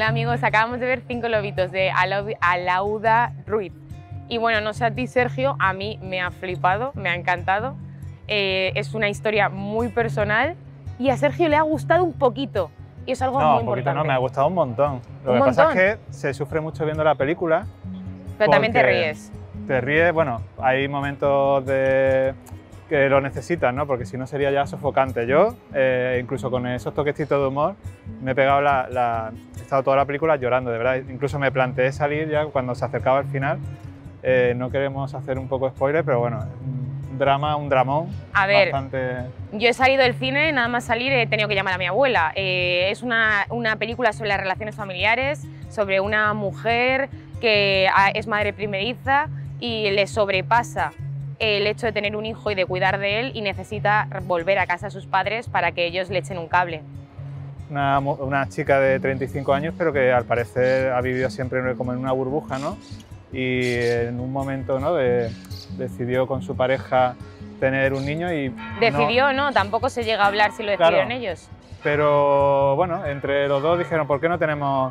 Hola amigos, acabamos de ver 5 lobitos de Alauda Ruiz. Y bueno, no sé a ti Sergio, a mí me ha flipado, me ha encantado. Es una historia muy personal y a Sergio le ha gustado un poquito. Y es algo muy importante. No, me ha gustado un montón. Lo que pasa es que se sufre mucho viendo la película. Pero también te ríes. Te ríes, bueno, hay momentos que lo necesitas, ¿no? Porque si no sería ya sofocante. Yo, incluso con esos toquecitos de humor, me he pegado he estado toda la película llorando, de verdad. Incluso me planteé salir ya cuando se acercaba el final. No queremos hacer un poco spoiler, pero bueno, un dramón. A ver, bastante... yo he salido del cine, nada más salir he tenido que llamar a mi abuela. Es una película sobre las relaciones familiares, sobre una mujer que es madre primeriza y le sobrepasa el hecho de tener un hijo y de cuidar de él y necesita volver a casa a sus padres para que ellos le echen un cable. Una chica de 35 años, pero que al parecer ha vivido siempre como en una burbuja, ¿no? Y en un momento, ¿no? Decidió con su pareja tener un niño y... Decidió, no, tampoco se llega a hablar si lo decidieron ellos. Pero bueno, entre los dos dijeron, ¿por qué no tenemos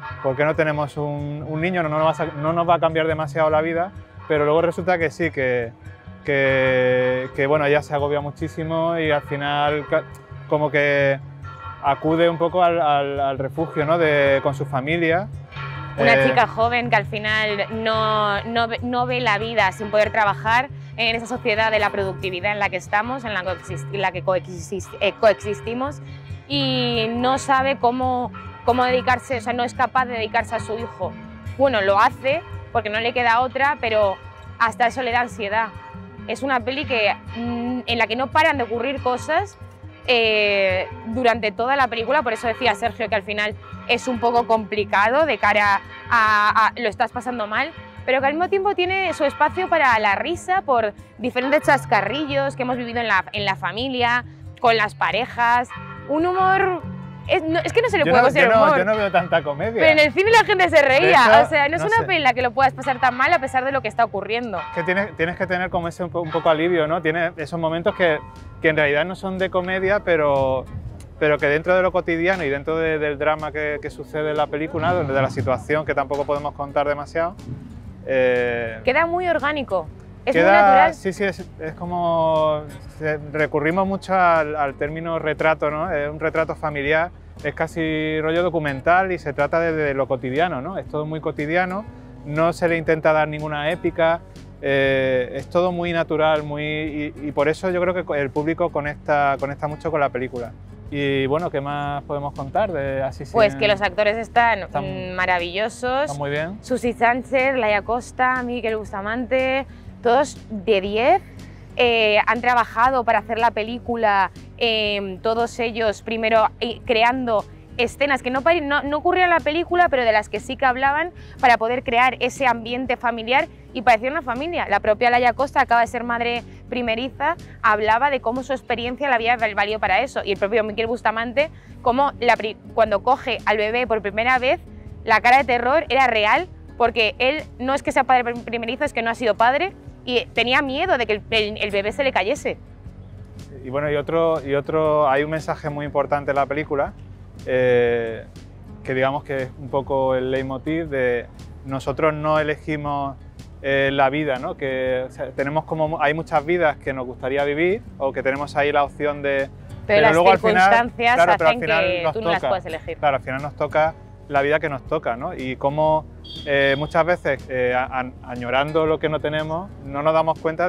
un niño? No nos va a cambiar demasiado la vida, pero luego resulta que sí, que bueno, ella se agobia muchísimo y al final como que acude un poco al refugio, ¿no? Con su familia. Una chica joven que al final no ve la vida sin poder trabajar en esa sociedad de la productividad en la que estamos, en la que coexistimos y no sabe cómo dedicarse, o sea, no es capaz de dedicarse a su hijo. Bueno, lo hace porque no le queda otra, pero hasta eso le da ansiedad. Es una peli en la que no paran de ocurrir cosas durante toda la película, por eso decía Sergio que al final es un poco complicado de cara a lo estás pasando mal, pero que al mismo tiempo tiene su espacio para la risa por diferentes chascarrillos que hemos vivido en la familia, con las parejas, un humor... Es que no se le puede considerar humor. Yo no veo tanta comedia. Pero en el cine la gente se reía, hecho, o sea, no es una peli en la que lo puedas pasar tan mal a pesar de lo que está ocurriendo. Que tienes que tener como ese un poco alivio, ¿no? Tienes esos momentos que en realidad no son de comedia, pero que dentro de lo cotidiano y dentro del drama que sucede en la película, de la situación que tampoco podemos contar demasiado... Queda muy orgánico. Es muy natural. Sí, es como... Recurrimos mucho al término retrato, ¿no? Es un retrato familiar, es casi rollo documental y se trata de lo cotidiano, ¿no? Es todo muy cotidiano, no se le intenta dar ninguna épica, es todo muy natural, y por eso yo creo que el público conecta mucho con la película. Y bueno, ¿qué más podemos contar de Así? Pues que los actores están maravillosos. Están muy bien. Susi Sánchez, Laia Costa, Miquel Bustamante... Todos de 10, han trabajado para hacer la película, todos ellos primero creando escenas que no ocurrían en la película, pero de las que sí que hablaban para poder crear ese ambiente familiar y parecía una familia. La propia Laia Costa acaba de ser madre primeriza, hablaba de cómo su experiencia le había valido para eso, y el propio Miquel Bustamante, cómo cuando coge al bebé por primera vez, la cara de terror era real, porque él no es que sea padre primerizo, es que no ha sido padre, y tenía miedo de que el bebé se le cayese. Y bueno, hay un mensaje muy importante en la película, que digamos que es un poco el leitmotiv de nosotros no elegimos la vida, ¿no? Que, o sea, hay muchas vidas que nos gustaría vivir o que tenemos ahí la opción de... Pero las luego circunstancias hacen que tú no las puedes elegir. Claro, al final nos toca la vida que nos toca, ¿no? Y cómo muchas veces, añorando lo que no tenemos, no nos damos cuenta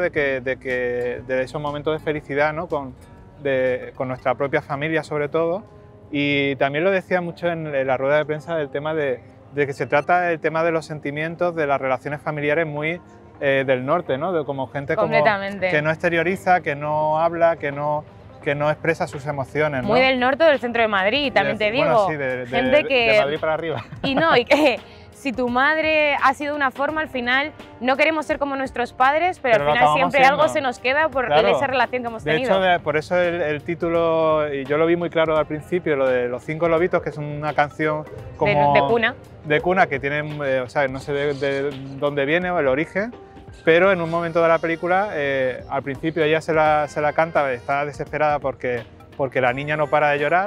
de esos momentos de felicidad, ¿no? Con nuestra propia familia sobre todo. Y también lo decía mucho en la rueda de prensa del tema de que se trata el tema de los sentimientos, de las relaciones familiares muy del norte, ¿no? Como gente que no exterioriza, que no habla, que no expresa sus emociones, ¿no? Muy del norte o del centro de Madrid, también te digo. Bueno, sí, de Madrid para arriba. Y que si tu madre ha sido de una forma, al final no queremos ser como nuestros padres, pero al final siempre algo se nos queda por esa relación que hemos tenido. De hecho, por eso el título, y yo lo vi muy claro al principio, lo de Los 5 lobitos, que es una canción como... De cuna. De cuna, que tiene, o sea, no sé de dónde viene o el origen, pero en un momento de la película, al principio ella se la canta, está desesperada porque la niña no para de llorar,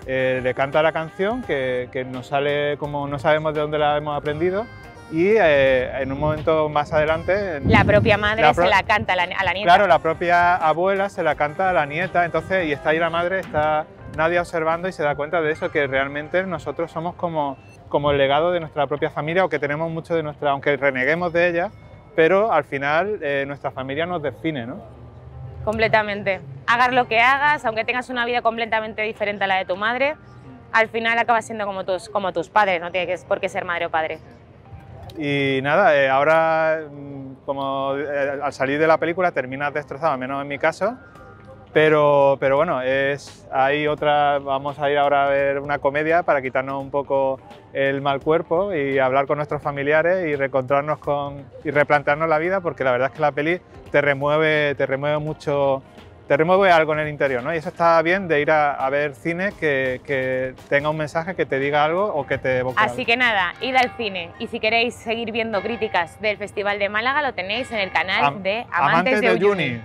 le canta la canción que nos sale como no sabemos de dónde la hemos aprendido y en un momento más adelante... La propia madre se la canta a la nieta. Claro, la propia abuela se la canta a la nieta, entonces, y está ahí la madre, está Nadia observando y se da cuenta de eso, que realmente nosotros somos como el legado de nuestra propia familia, o que tenemos mucho de nuestra, aunque reneguemos de ella, pero al final nuestra familia nos define, ¿no? Completamente. Hagas lo que hagas, aunque tengas una vida completamente diferente a la de tu madre, al final acabas siendo como tus padres, no tiene por qué ser madre o padre. Y nada, ahora como al salir de la película terminas destrozado, al menos en mi caso, pero bueno, vamos a ir ahora a ver una comedia para quitarnos un poco el mal cuerpo y hablar con nuestros familiares y reencontrarnos y replantearnos la vida, porque la verdad es que la peli te remueve mucho, te remueve algo en el interior, ¿no? Y eso está bien de ir a ver cine que tenga un mensaje, que te diga algo o que te evoque Así algo. que nada, id al cine, y si queréis seguir viendo críticas del Festival de Málaga lo tenéis en el canal de Amantes de Uyuni.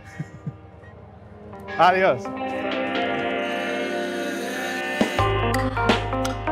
Adiós.